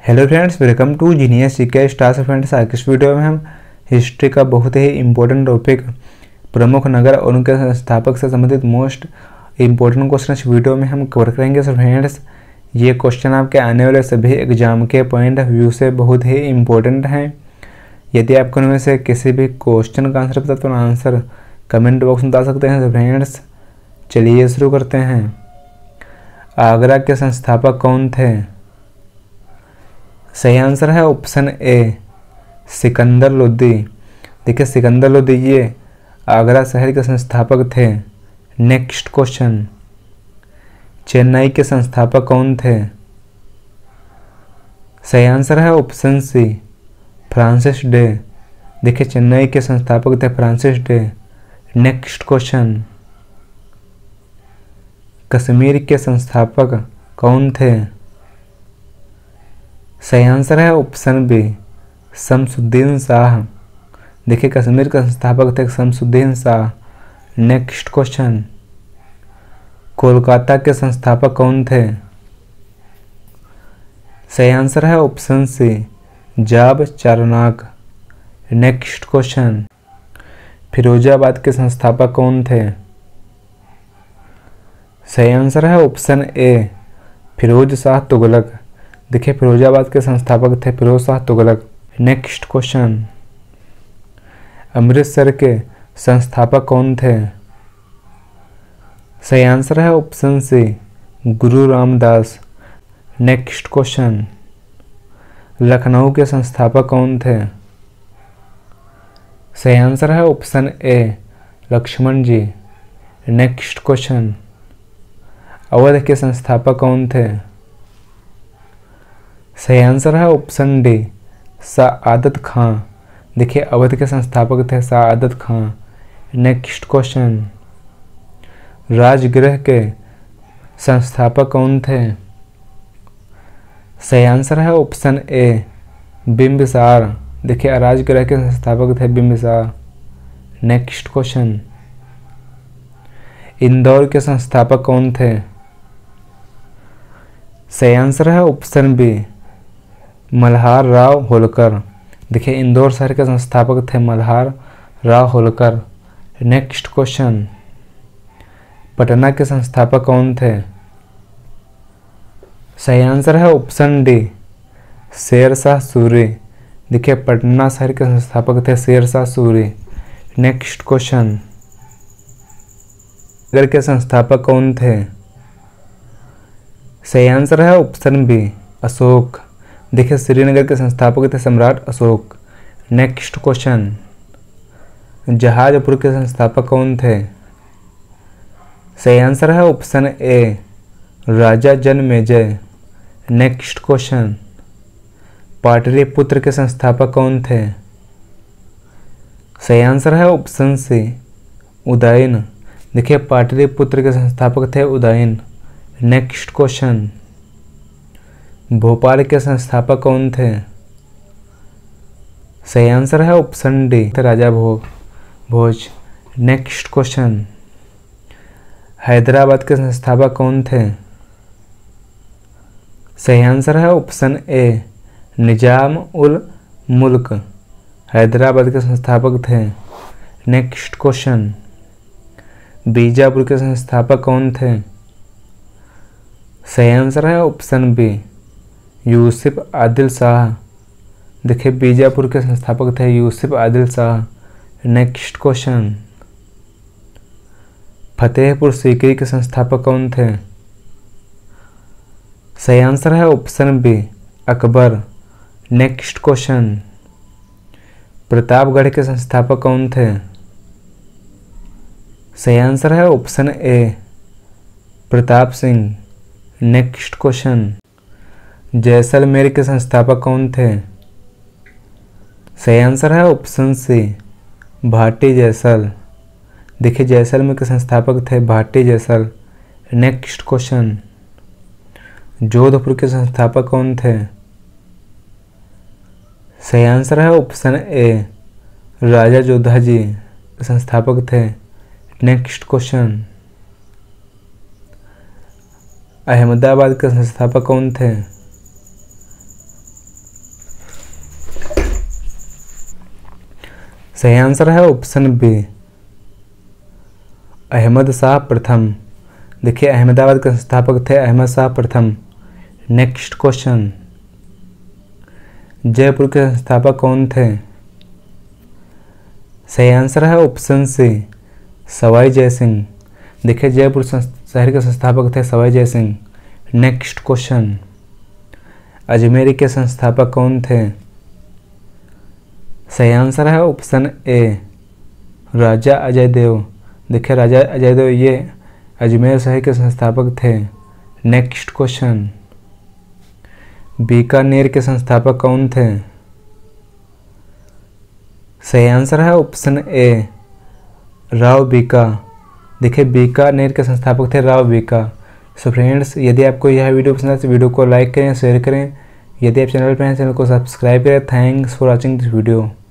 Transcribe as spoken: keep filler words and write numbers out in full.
Hello friends, welcome to genius GK stars. Friends, आज इस video में हम हिस्ट्री का बहुत ही इम्पोर्टेंट टॉपिक प्रमुख नगर और उनके संस्थापक से संबंधित मोस्ट इम्पोर्टेंट क्वेश्चन इस वीडियो में हम कवर करेंगे। सो फ्रेंड्स, ये क्वेश्चन आपके आने वाले सभी एग्जाम के पॉइंट ऑफ व्यू से बहुत ही इम्पोर्टेंट हैं। यदि आपको उनमें से किसी भी क्वेश्चन का आंसर पता तो आंसर कमेंट बॉक्स में बता सकते हैं। तो फ्रेंड्स, चलिए शुरू करते हैं। आगरा के संस्थापक कौन थे? सही आंसर है ऑप्शन ए, सिकंदर लोदी। देखिए, सिकंदर लोदी ये आगरा शहर के संस्थापक थे। नेक्स्ट क्वेश्चन, चेन्नई के संस्थापक कौन थे? सही आंसर है ऑप्शन सी, फ्रांसिस डे। देखिए, चेन्नई के संस्थापक थे Francis Day. Next question, Kashmir के संस्थापक कौन थे? सही आंसर है ऑप्शन बी, शमसुद्दीन शाह। देखिए, कश्मीर के संस्थापक थे शमसुद्दीन शाह। नेक्स्ट क्वेश्चन, कोलकाता के संस्थापक कौन थे? सही आंसर है ऑप्शन सी, जाब चारनाक। नेक्स्ट क्वेश्चन, फिरोजाबाद के संस्थापक कौन थे? सही आंसर है ऑप्शन ए, फिरोज शाह तुगलक। देखिए, फिरोजाबाद के संस्थापक थे फिरोज शाह तुगलक। नेक्स्ट क्वेश्चन, अमृतसर के संस्थापक कौन थे? सही आंसर है ऑप्शन सी, गुरु रामदास। नेक्स्ट क्वेश्चन, लखनऊ के संस्थापक कौन थे? सही आंसर है option A, Lakshman ji. Next question, Awadh के संस्थापक कौन थे? सही आंसर है ऑप्शन डी, सआदत खां। देखिए, अवध के संस्थापक थे सआदत खां। नेक्स्ट क्वेश्चन, राजगृह के संस्थापक कौन थे? सही आंसर है ऑप्शन ए, बिंबिसार। देखिए, राजगृह के संस्थापक थे बिंबिसार। नेक्स्ट क्वेश्चन, इंदौर के संस्थापक कौन थे? सही आंसर है ऑप्शन बी, मल्हार राव होलकर। देखिए, इंदौर शहर के संस्थापक थे मल्हार राव होलकर। नेक्स्ट क्वेश्चन, पटना के संस्थापक कौन थे? सही आंसर है ऑप्शन डी, शेर शाह सूरी। देखिए, पटना शहर के संस्थापक थे शेर शाह सूरी। नेक्स्ट क्वेश्चन, श्रीनगर के संस्थापक कौन थे? सही आंसर है ऑप्शन बी, अशोक। देखिए, श्रीनगर के संस्थापक थे सम्राट अशोक। नेक्स्ट क्वेश्चन, जहाजपुर के संस्थापक कौन थे? सही आंसर है option A, Raja Janamejaya. Next question, Pataliputra के संस्थापक कौन थे? सही आंसर है ऑप्शन सी, उदयन। देखिए, पाटलिपुत्र के संस्थापक थे उदयन। नेक्स्ट क्वेश्चन, भोपाल के संस्थापक कौन थे? सही आंसर है option D, Raja Bhoj Bhoj. Next question, Hyderabad के संस्थापक कौन थे? सही आंसर है ऑप्शन ए, निजाम उल मुल्क। हैदराबाद के संस्थापक थे। नेक्स्ट क्वेश्चन, बीजापुर के संस्थापक कौन थे? सही आंसर है ऑप्शन बी, यूसुफ आदिल शाह। देखिए, बीजापुर के संस्थापक थे यूसुफ आदिल शाह। नेक्स्ट क्वेश्चन, फतेहपुर सीकरी के संस्थापक कौन थे? सही आंसर है option B, Akbar. Next question, Pratapgarh के संस्थापक कौन थे? सही आंसर है option A, Pratap Singh. Next question, Jaisalmer के संस्थापक कौन थे? सही आंसर है ऑप्शन सी, भाटी जैसल। देखिए, जैसलमेर के संस्थापक थे भाटी जैसल। नेक्स्ट क्वेश्चन, जोधपुर के संस्थापक कौन थे? सही आंसर है ऑप्शन ए, राजा जोधा जी संस्थापक थे। नेक्स्ट क्वेश्चन, अहमदाबाद के संस्थापक कौन थे? सही आंसर है ऑप्शन बी अहमद शाह प्रथम। देखिए अहमदाबाद के संस्थापक थे अहमद शाह प्रथम। नेक्स्ट क्वेश्चन, जयपुर के संस्थापक कौन थे? सही आंसर है ऑप्शन सी सवाई जयसिंह। देखिए जयपुर शहर के संस्थापक थे सवाई जयसिंह। नेक्स्ट क्वेश्चन, अजमेर के संस्थापक कौन थे? सही आंसर है ऑप्शन ए राजा अजय देव। देखिए राजा अजय देव ये अजमेर शहर के संस्थापक थे। नेक्स्ट क्वेश्चन, बीकानेर के संस्थापक कौन थे? सही आंसर है ऑप्शन ए राव बीका। देखिए बीकानेर के संस्थापक थे राव बीका। सो फ्रेंड्स, यदि आपको यह वीडियो पसंद है तो वीडियो को लाइक करें, शेयर करें। यदि आप चैनल पर हैं चैनल को सब्सक्राइब करें। Thanks for watching this video.